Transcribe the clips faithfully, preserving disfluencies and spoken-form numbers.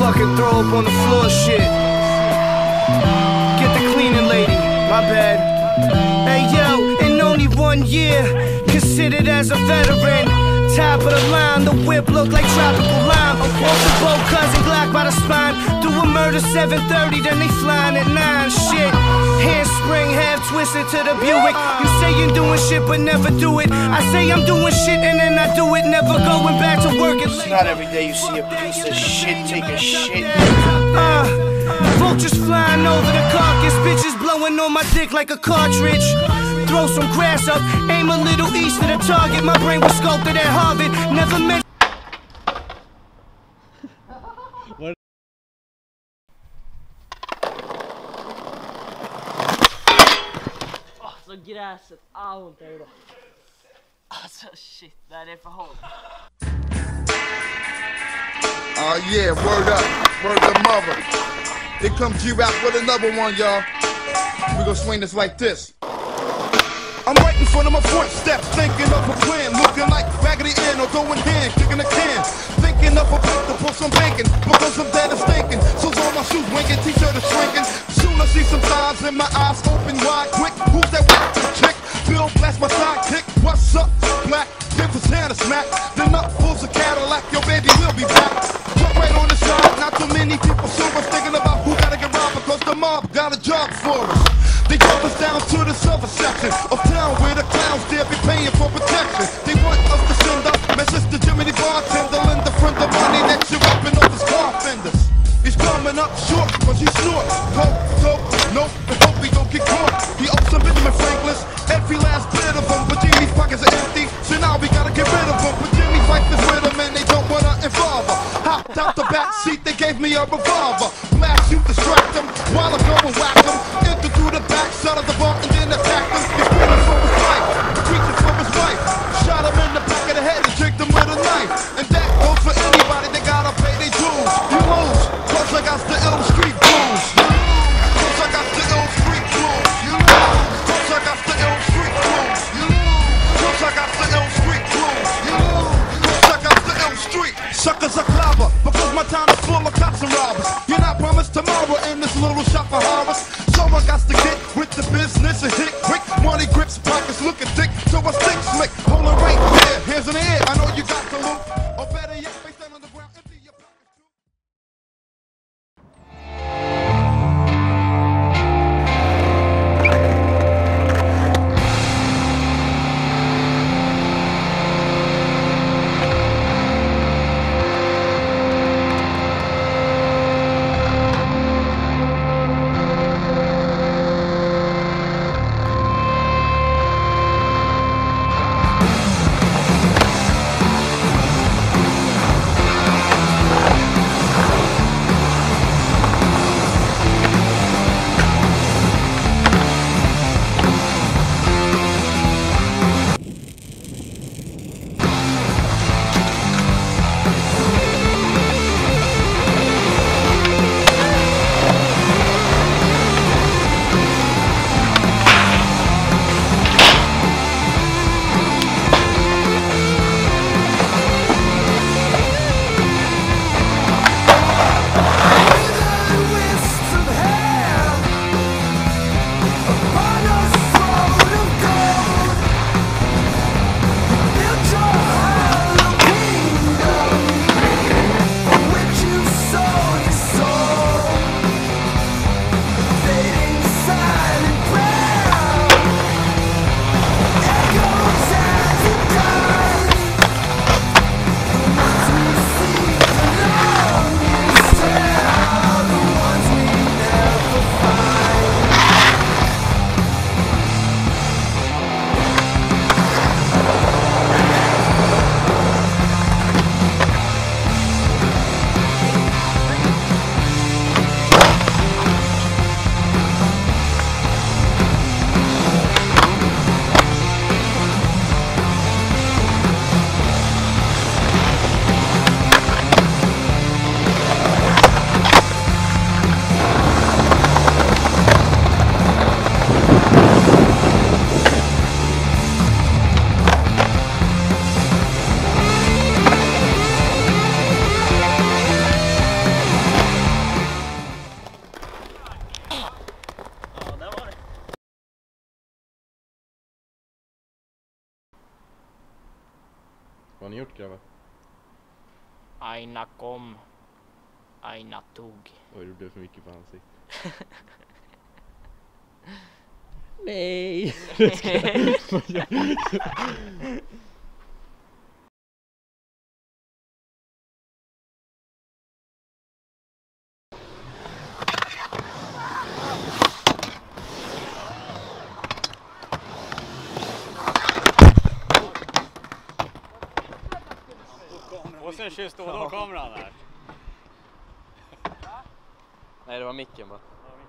fucking throw up on the floor shit. Get the cleaning lady, my bad. Hey yo, in only one year, considered as a veteran. Top of the line, the whip look like tropical lime. Off the boat, cousin Glock by the spine. Do a murder seven thirty, then they flying at nine. Shit, handspring, half twisted to the Buick. You say you're doing shit but never do it. I say I'm doing shit and then I do it. Never going back to work. It's not every day you see a piece of shit take a shit. Uh, vultures flying over the carcass. Bitches blowing on my dick like a cartridge. Throw some grass up, aim a little east of the target. My brain was sculpted at Harvard. Never meant. Alltså gräset, au inte då. Alltså shit, det här är för hårt. Oh uh, yeah, word up, word to mother. Here comes G-Rap with another one, y'all. We gonna swing this like this. I'm right in front of my front steps, thinking of a plan, looking like Raggedy Ann or throwing hands, kicking a can. Thinking of a place to pull some bacon, because I'm dead and stinking. So all my shoes winking, t-shirt is shrinking. Soon I see some thighs in my eyes open wide, quick. Who's that whack chick? Bill blast my sidekick. What's up, black? Give his hand a smack. The nut pulls a Cadillac, your baby will be back. Put right on the side, not too many people sober, thinking about who gotta get robbed because the mob got a job for us. They drop us down to the southern section of town where the clowns dare be paying for protection. They want us to send up message to Jimmy the bartender, lend a friend of money that you're rapping off his car fenders. He's coming up short cause he snort. Coke, dope, nope, and hope he don't get caught. He owes some Benjamin Franklin's, every last bit of them, but Jimmy's pockets are empty, so now we gotta get rid of them. But Jimmy's wife is with him and they don't wanna involve her. Hopped out the back seat, they gave me a revolver. Blast you, distract them, while I go and whack them. Enter through the back side of the bar and then attack them. He's screaming for his life, preaching for his wife. Shot him in the back of the head and tricked him with a knife. And that goes for anybody that gotta pay their dues. You lose, cause I got the ill street blues. Cause I got the ill street blues. You lose, cause I got the ill street blues. You lose, cause I got the ill street blues. You lose, cause I got the ill street. Suckers are clever, because my town is full of cops and robbers. You're not promised tomorrow in this little shop for horrors. So I got to get with the business and hit quick. Money grips, pockets looking thick, so I stick slick. Hold it right there, hands in the air. I know you got the loot. Or better yet, face down on the ground, empty your pockets too. Vad har ni gjort, grabbar? Aina kom. Aina tog. Oj, det blev för mycket på ansiktet. Nej. Och sen kör stå då kameran där. Nej, det var micken bara.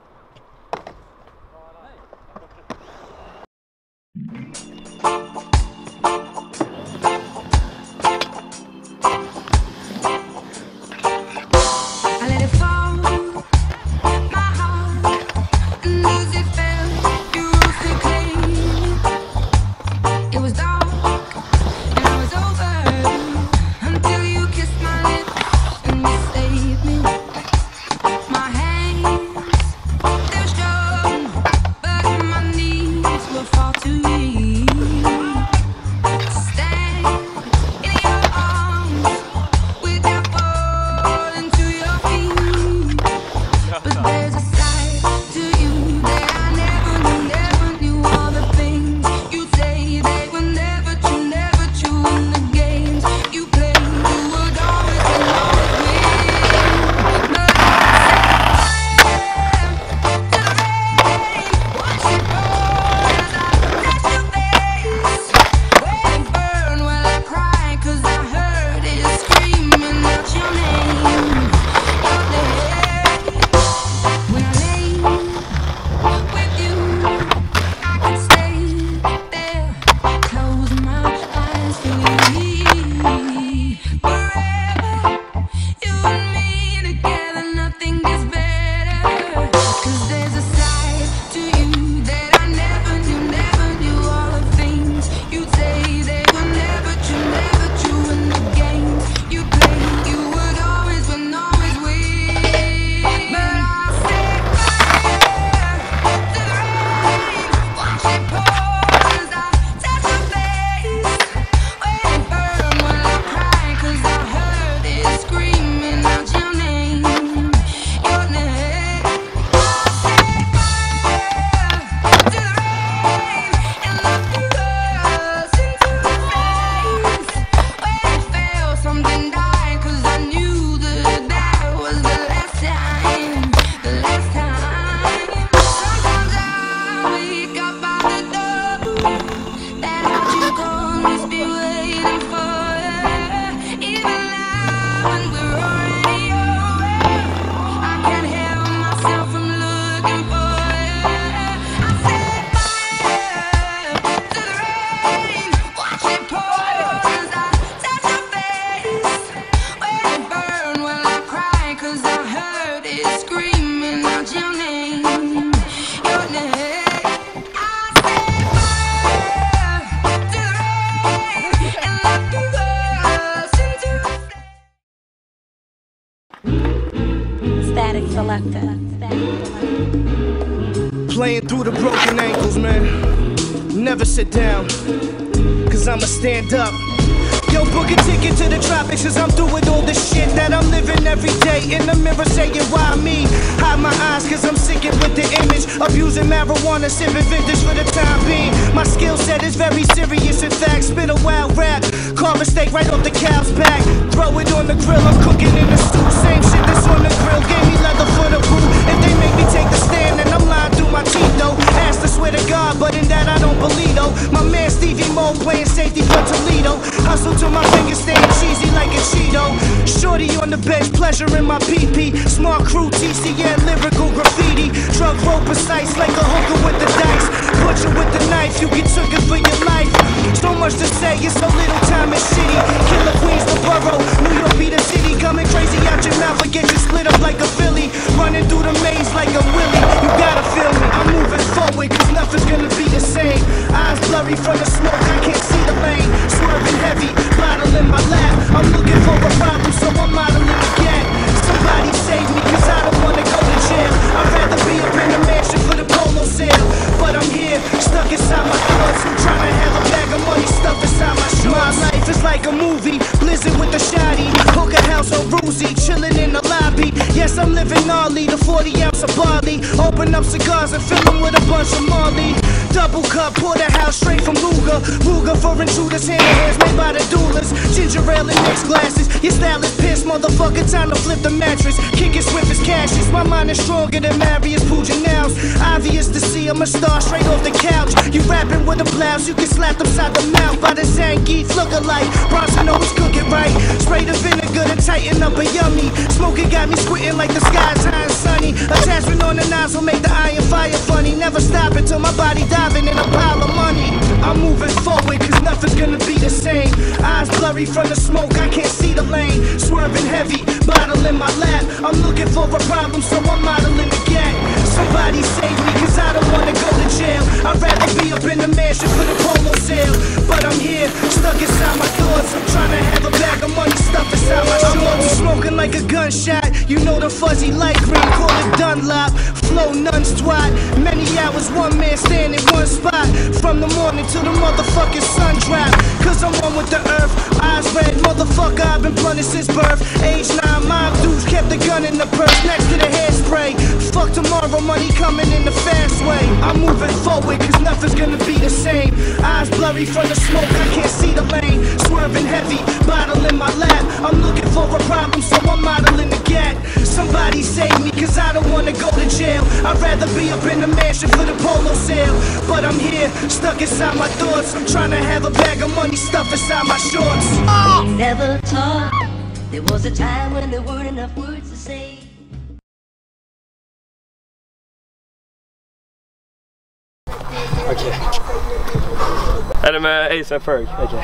Playing through the broken ankles, man. Never sit down, cause I'ma stand up. Yo, book a ticket to the tropics, cause I'm through with all the shit that I'm living every day. In the mirror saying, why me? Hide my eyes, cause I'm sickened with the image of using marijuana, sipping vintage for the time being. My skill set is very serious, in fact. Spit a wild rap, carve a steak right off the cow's back. Throw it on the grill, I'm cooking in the stew. Same shit that's on the grill, gave me leather for the boot. If they make me take the stand, then I'm lying through my teeth, though. Asked to swear to God, but in that I don't believe, though. My man Stevie Mo playing safety for Toledo. Hustle till my fingers staying cheesy like a Cheeto. Shorty on the bench, pleasure in my P P. Smart crew, T C N, lyrical graffiti. Drug roll precise like a hooker with the dice. Butcher with the knife, you get took it for your life. So much to say, it's so little time is shitty. Killer Queens, the borough, New York be the city. Coming crazy out your mouth, but get you split up like a Philly. Running through the maze like a Willie. You gotta feel me, I'm moving forward, cause nothing's gonna be the same. Eyes blurry from the smoke, I can't see the lane. Swerving heavy, bottle in my lap. I'm looking for a problem, so I'm modeling the gap. Somebody save me, cause I don't wanna go to jail. I'd rather be up in the mansion for the polo sale. But I'm here, stuck inside my thoughts, trying to have a bag of money stuffed inside my shorts. My life is like a a movie. Blizzard with the shotty, Hooker House on Ruzy, chilling in the lobby. Yes, I'm living gnarly, the forty ounce of barley. Open up cigars and fill them with a bunch of Marley. Double cup, porterhouse straight from Ruger. Ruger for intruders, hand in hands made by the doulas. Ginger ale and mixed glasses. Your style is pissed, motherfucker, time to flip the mattress. Kick it swift as Cassius. My mind is stronger than Marius Puginels. Obvious to see I'm a star straight off the couch. You rapping with a blouse, you get slapped upside the mouth by the Zangief look-alike. Bronson always cook it right. Spray the vinegar to tighten up a yummy. Smoking got me squinting like the sky's high and sunny. Attachment on the nozzle make the iron fire funny. Never stop until my body diving in a pile of money. I'm moving forward cause nothing's gonna be the same. Eyes blurry from the smoke, I can't see the lane. Swerving heavy, bottle in my lap. I'm looking for a problem so I'm modeling the gap. Somebody save me cause I don't wanna go to jail. I'd rather be up in the mansion for the polo sale. But I'm here, stuck inside my thoughts. I'm trying to have a bag of money stuffed inside my shorts. I'm always smoking like a gunshot. You know the fuzzy light green, call it Dunlop. Flow nuns twat. Many hours, one man stand in one spot. From the morning till the motherfucking sun drop. Cause I'm one with the earth. Eyes red, motherfucker, I've been blunted since birth. Age nine, mob dudes kept the gun in the purse next to the hairspray. Fuck tomorrow, money coming in the fast way. I'm moving forward cause nothing's gonna be the same. Eyes blurry from the smoke, I can't see the lane. Swerving heavy, bottle in my lap. I'm looking for a problem so I'm modeling the gap. Somebody save me cause I don't wanna go to jail. I'd rather be up in the mansion for the polo sale. But I'm here, stuck inside my thoughts. I'm trying to have a bag of money stuffed inside my shorts. Oh! We never talked. There was a time when there weren't enough words to say. Okej. Okay. Är det med A$AP Ferg? Okej. Okay.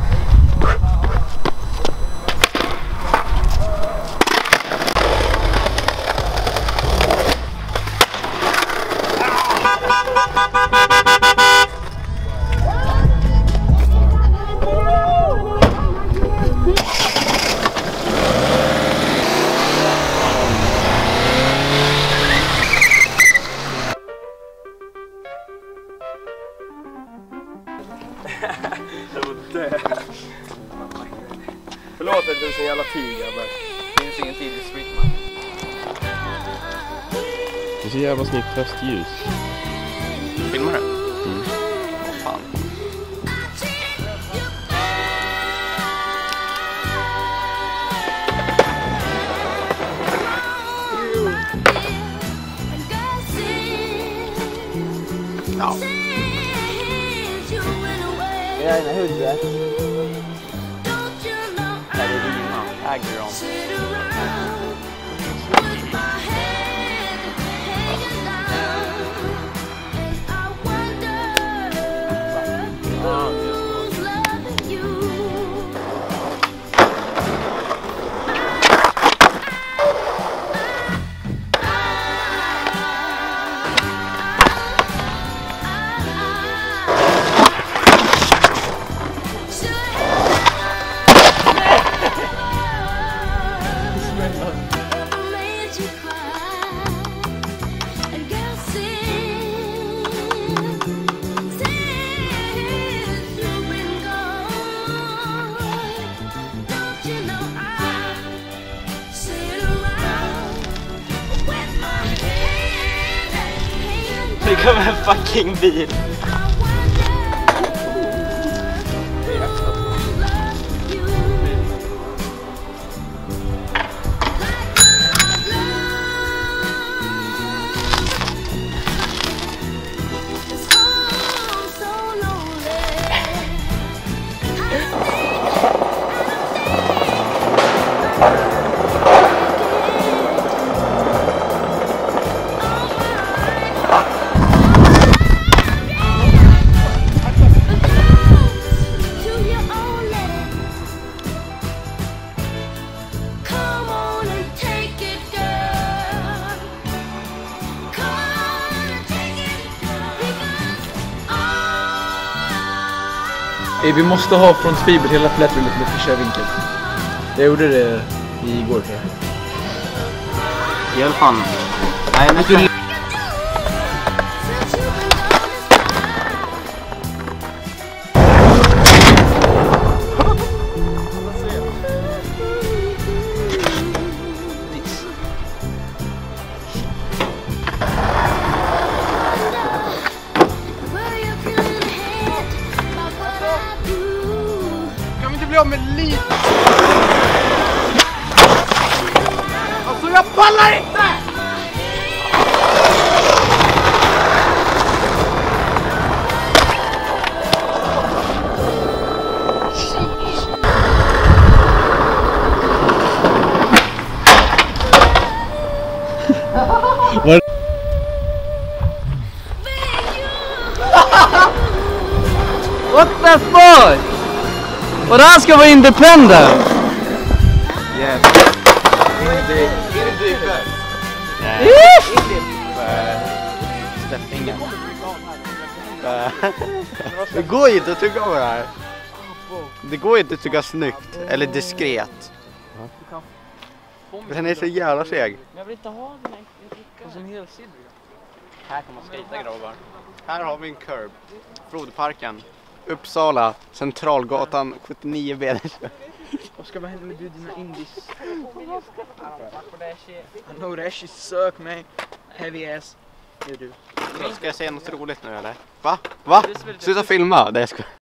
Det. Förlåt att du är så jävla tiga, men det finns ingen tid i Streetman. Det är så jävla snyggt höstljus. Filmar du? Mm. Vad fan. Ja. Är det en hudvä? Nej, det är dina. Äger dem. Det kommer en fucking bil. Vi måste ha från Speedbird hela flättrullet med fiskarvinkel. Jag gjorde det igår tror jag. I alla fall. Nej, men bli av med liv! Alltså jag pallar inte! Vad? What the fuck? Och det här ska vara independent? Yes. Independent. Stäppingen. Det går ju inte att tycka om det här. Det går ju inte att tycka snyggt eller diskret. Den är så jävla seg. Men jag vill inte ha den här. Som helsidor. Här kan man skita grabbar. Här har vi en curb. Flodparken. Uppsala, Centralgatan sjuttionio B. Vad ska man hända med du dina indis? I know that shit suck man. Heavy ass. Ska jag säga något roligt nu eller? Va? Va? Sluta filma. Det är ska.